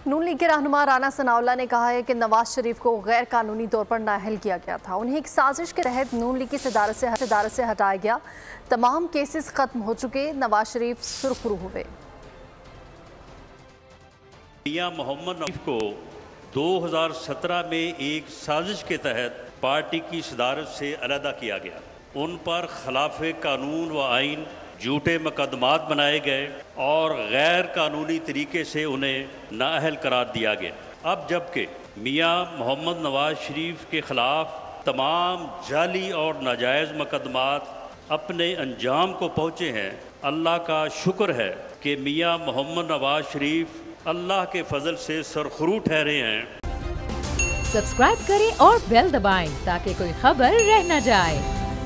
नून league के रहनुमा राना सनाउल्लाह ने कहा है कि नवाज शरीफ को गैर कानूनी तौर पर नाअहल किया गया था। उन्हें एक साजिश के तहत नून लीग की सदारत से हटाया गया। तमाम केसेस खत्म हो चुके, नवाज शरीफ सुरखरू हुए। मियां मोहम्मद नवाज को 2017 में एक साजिश के तहत पार्टी की सदारत से अलहदा किया गया। उन पर खिलाफ कानून व आइन झूठे मुकदमात बनाए गए और गैर कानूनी तरीके से उन्हें नाअहल करार दिया गया। अब जबकि मियां मोहम्मद नवाज शरीफ के ख़िलाफ़ तमाम जाली और नाजायज़ मुकदमात अपने अंजाम को पहुँचे हैं, अल्लाह का शुक्र है कि मियां मोहम्मद नवाज शरीफ अल्लाह के फजल से सरखरू ठहरे हैं। सब्सक्राइब करें और बेल दबाएं ताकि कोई खबर रह न जाए।